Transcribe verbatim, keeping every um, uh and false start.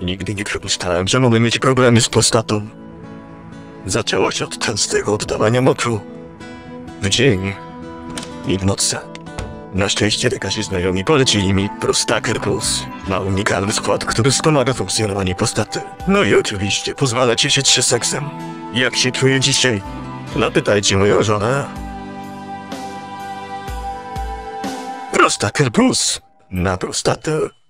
Nigdy nie przypuszczałem, że mogę mieć problemy z prostatą. Zaczęło się od częstego oddawania moczu. W dzień i w nocy. Na szczęście lekarze znajomi polecili mi Prostaker Plus. Ma unikalny skład, który wspomaga funkcjonowanie prostaty. No i oczywiście pozwala cieszyć się seksem. Jak się czuję dzisiaj? Zapytajcie moją żonę. Prostaker Plus. Na prostatę.